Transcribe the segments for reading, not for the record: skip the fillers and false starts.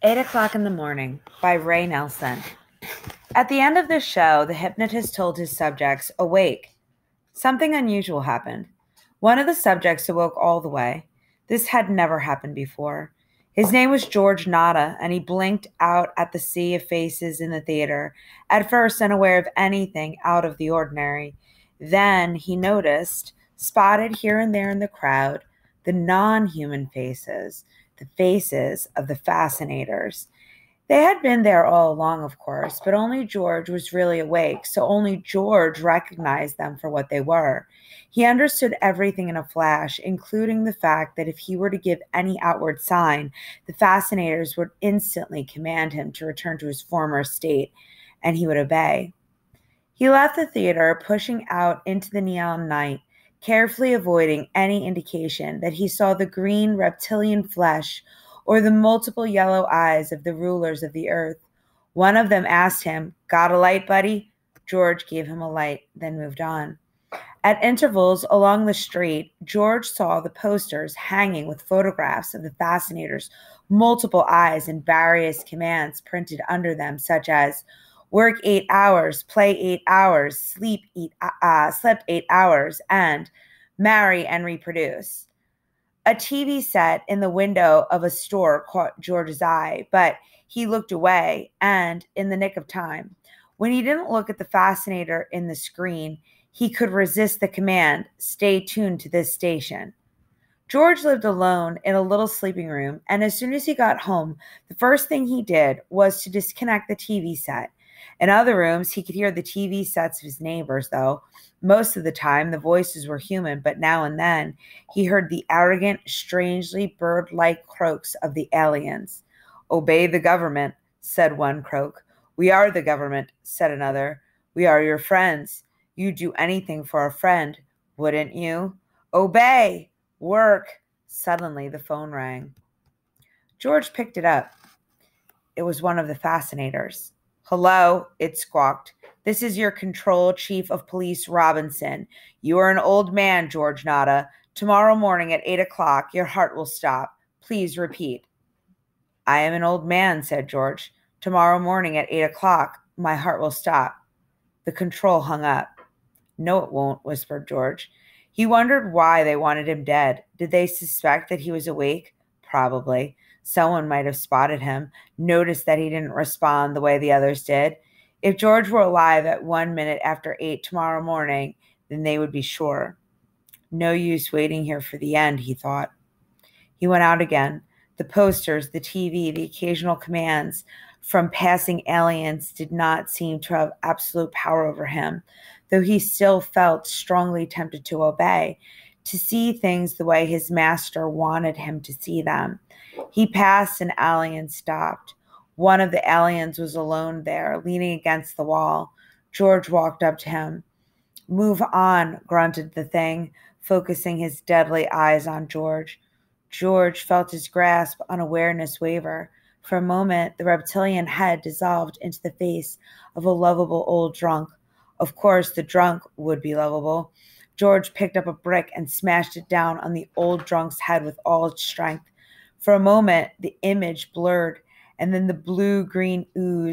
8 o'clock in the morning by Ray Nelson. At the end of the show, the hypnotist told his subjects, "Awake." Something unusual happened. One of the subjects awoke all the way. This had never happened before. His name was George Nada, and he blinked out at the sea of faces in the theater, at first unaware of anything out of the ordinary. Then he noticed, spotted here and there in the crowd, the non-human faces, the faces of the fascinators. They had been there all along, of course, but only George was really awake, so only George recognized them for what they were. He understood everything in a flash, including the fact that if he were to give any outward sign, the fascinators would instantly command him to return to his former state, and he would obey. He left the theater, pushing out into the neon night, carefully avoiding any indication that he saw the green reptilian flesh or the multiple yellow eyes of the rulers of the earth. One of them asked him, "Got a light, buddy?" George gave him a light, then moved on. At intervals along the street, George saw the posters hanging with photographs of the fascinators, multiple eyes and various commands printed under them, such as work 8 hours, play 8 hours, sleep 8 hours, and marry and reproduce. A TV set in the window of a store caught George's eye, but he looked away, and in the nick of time. When he didn't look at the fascinator in the screen, he could resist the command, "Stay tuned to this station." George lived alone in a little sleeping room, and as soon as he got home, the first thing he did was to disconnect the TV set. In other rooms, he could hear the TV sets of his neighbors, though. Most of the time, the voices were human, but now and then, he heard the arrogant, strangely bird-like croaks of the aliens. "Obey the government," said one croak. "We are the government," said another. "We are your friends. You'd do anything for a friend, wouldn't you? Obey! Work!" Suddenly, the phone rang. George picked it up. It was one of the fascinators. "Hello," it squawked. "This is your control chief of police, Robinson. You are an old man, George Nada. Tomorrow morning at 8 o'clock, your heart will stop. Please repeat." "I am an old man," said George. "Tomorrow morning at 8 o'clock, my heart will stop." The control hung up. "No, it won't," whispered George. He wondered why they wanted him dead. Did they suspect that he was awake? Probably. Someone might have spotted him, noticed that he didn't respond the way the others did. If George were alive at 1 minute after 8 tomorrow morning, then they would be sure. No use waiting here for the end, he thought. He went out again. The posters, the TV, the occasional commands from passing aliens did not seem to have absolute power over him, though he still felt strongly tempted to obey, to see things the way his master wanted him to see them. He passed an alien, stopped. One of the aliens was alone there, leaning against the wall. George walked up to him. "Move on," grunted the thing, focusing his deadly eyes on George. George felt his grasp on awareness waver. For a moment, the reptilian head dissolved into the face of a lovable old drunk. Of course, the drunk would be lovable. George picked up a brick and smashed it down on the old drunk's head with all its strength. For a moment, the image blurred, and then the blue-green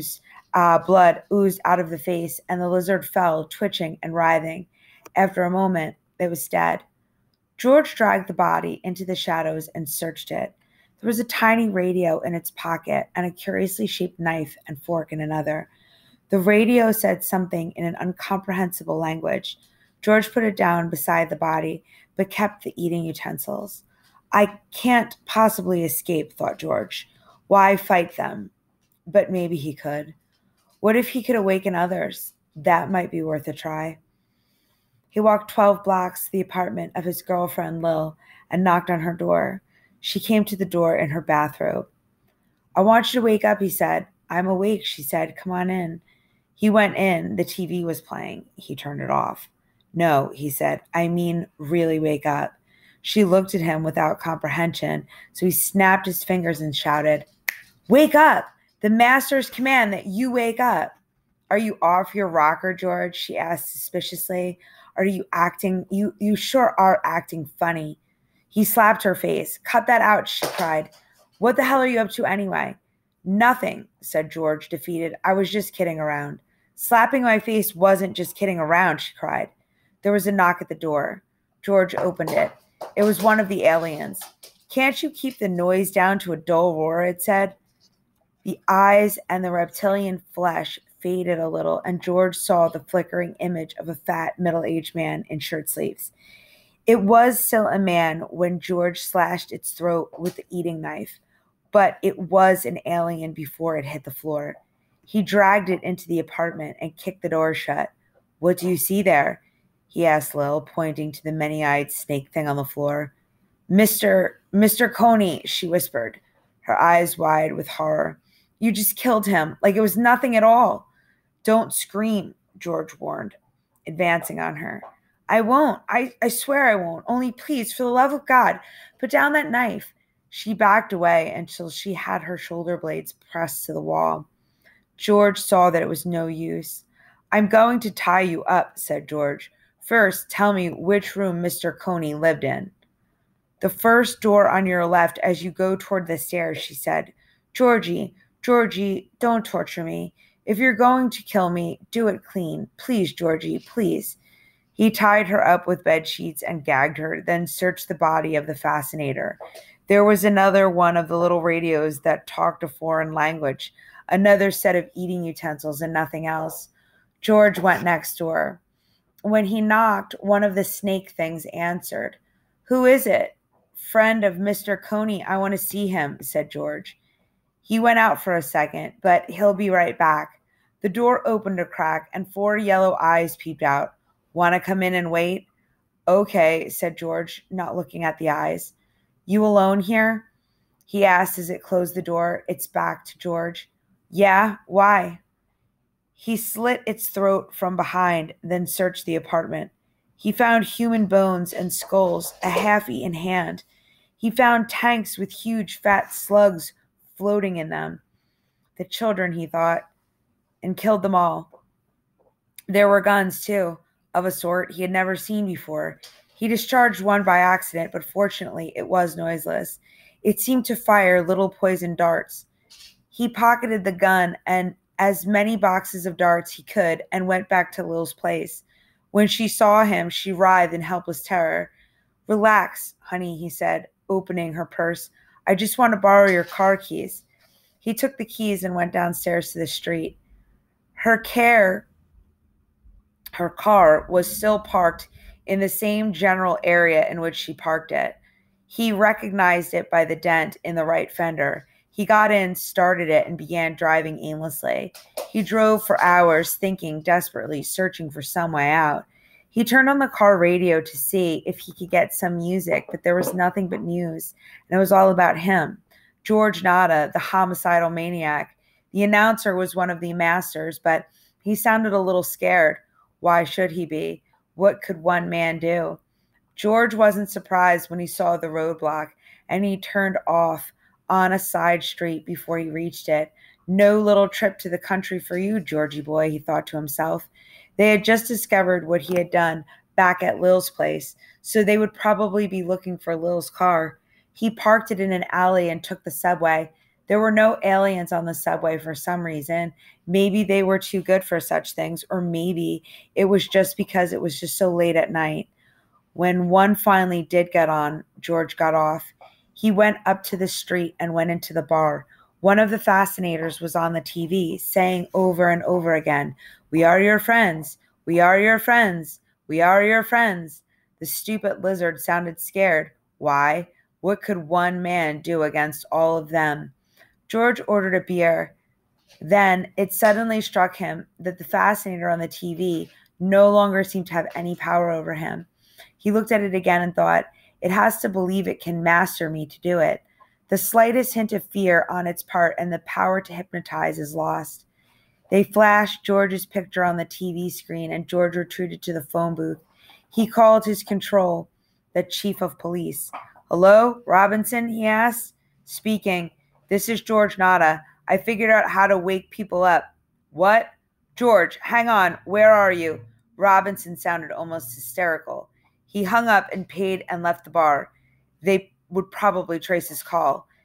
blood oozed out of the face, and the lizard fell, twitching and writhing. After a moment, it was dead. George dragged the body into the shadows and searched it. There was a tiny radio in its pocket and a curiously shaped knife and fork in another. The radio said something in an incomprehensible language. George put it down beside the body, but kept the eating utensils. "I can't possibly escape," thought George. Why fight them? But maybe he could. What if he could awaken others? That might be worth a try. He walked 12 blocks to the apartment of his girlfriend, Lil, and knocked on her door. She came to the door in her bathrobe. "I want you to wake up," he said. "I'm awake," she said. "Come on in." He went in. The TV was playing. He turned it off. "No," he said. "I mean, really wake up." She looked at him without comprehension, so he snapped his fingers and shouted, "Wake up! The master's command that you wake up." "Are you off your rocker, George?" she asked suspiciously. "Are you acting? You sure are acting funny." He slapped her face. "Cut that out," she cried. "What the hell are you up to anyway?" Nothing, said George, defeated. I was just kidding around. Slapping my face wasn't just kidding around, she cried. There was a knock at the door. George opened it. It was one of the aliens. Can't you keep the noise down to a dull roar, it said. The eyes and the reptilian flesh faded a little, and George saw the flickering image of a fat, middle-aged man in shirt sleeves. It was still a man when George slashed its throat with the eating knife, but it was an alien before it hit the floor. He dragged it into the apartment and kicked the door shut. What do you see there? He asked Lil, pointing to the many-eyed snake thing on the floor. Mr. Coney, she whispered, her eyes wide with horror. You just killed him, like it was nothing at all. Don't scream, George warned, advancing on her. I won't. I swear I won't. Only please, for the love of God, put down that knife. She backed away until she had her shoulder blades pressed to the wall. George saw that it was no use. I'm going to tie you up, said George. First, tell me which room Mr. Coney lived in. The first door on your left as you go toward the stairs, she said. Georgie, don't torture me. If you're going to kill me, do it clean. Please, Georgie, please. He tied her up with bed sheets and gagged her, then searched the body of the fascinator. There was another one of the little radios that talked a foreign language, another set of eating utensils, and nothing else. George went next door. When he knocked, one of the snake things answered. Who is it? Friend of Mr. Coney. I want to see him, said George. He went out for a second, but he'll be right back. The door opened a crack, and 4 yellow eyes peeped out. Want to come in and wait? Okay, said George, not looking at the eyes. You alone here? He asked as it closed the door, its back to George. Yeah, why? He slit its throat from behind, then searched the apartment. He found human bones and skulls, a half-eaten hand. He found tanks with huge fat slugs floating in them. The children, he thought, and killed them all. There were guns, too, of a sort he had never seen before. He discharged one by accident, but fortunately it was noiseless. It seemed to fire little poison darts. He pocketed the gun and as many boxes of darts he could and went back to Lil's place. When she saw him, she writhed in helpless terror. Relax, honey, he said, opening her purse. I just want to borrow your car keys. He took the keys and went downstairs to the street. Her car was still parked in the same general area in which she parked it. He recognized it by the dent in the right fender. He got in, started it, and began driving aimlessly. He drove for hours, thinking desperately, searching for some way out. He turned on the car radio to see if he could get some music, but there was nothing but news, and it was all about him. George Nada, the homicidal maniac. The announcer was one of the masters, but he sounded a little scared. Why should he be? What could one man do? George wasn't surprised when he saw the roadblock, and he turned off on a side street before he reached it. No little trip to the country for you, Georgie boy, he thought to himself. They had just discovered what he had done back at Lil's place, so they would probably be looking for Lil's car. He parked it in an alley and took the subway. There were no aliens on the subway for some reason. Maybe they were too good for such things, or maybe it was just because it was just so late at night. When one finally did get on, George got off. He went up to the street and went into the bar. One of the fascinators was on the TV, saying over and over again, "We are your friends. We are your friends. We are your friends." The stupid lizard sounded scared. Why? What could one man do against all of them? George ordered a beer. Then it suddenly struck him that the fascinator on the TV no longer seemed to have any power over him. He looked at it again and thought, it has to believe it can master me to do it. The slightest hint of fear on its part and the power to hypnotize is lost. They flashed George's picture on the TV screen and George retreated to the phone booth. He called his control, the chief of police. Hello, Robinson, he asked. Speaking. This is George Nada. I figured out how to wake people up. What? George, hang on. Where are you? Robinson sounded almost hysterical. He hung up and paid and left the bar. They would probably trace his call.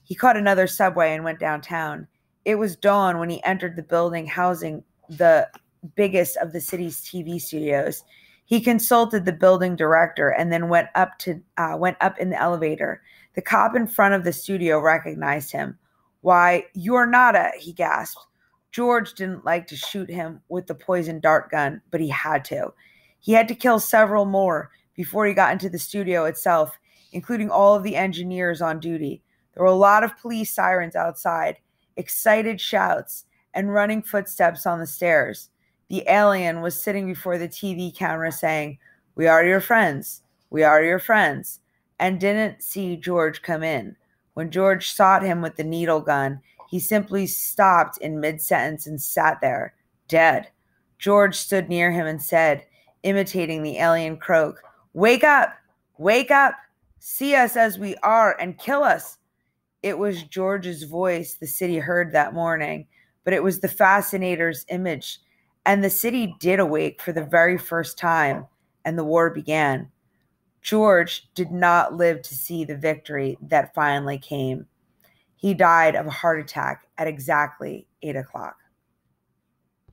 He caught another subway and went downtown. It was dawn when he entered the building housing the biggest of the city's TV studios. He consulted the building director and then went up in the elevator. The cop in front of the studio recognized him. "Why, you're Nada," he gasped. George didn't like to shoot him with the poison dart gun, but he had to. He had to kill several more before he got into the studio itself, including all of the engineers on duty. There were a lot of police sirens outside, excited shouts, and running footsteps on the stairs. The alien was sitting before the TV camera saying, "We are your friends. We are your friends," and didn't see George come in. When George sought him with the needle gun, he simply stopped in mid-sentence and sat there, dead. George stood near him and said, imitating the alien croak, "Wake up! Wake up! See us as we are and kill us!" It was George's voice the city heard that morning, but it was the fascinator's image, and the city did awake for the very first time, and the war began. George did not live to see the victory that finally came. He died of a heart attack at exactly 8 o'clock.